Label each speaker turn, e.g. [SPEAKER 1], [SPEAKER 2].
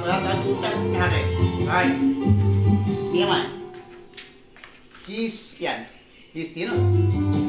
[SPEAKER 1] Dah susah dah deh. Right. Diam ah. Cheese sekian. Cheese tiada.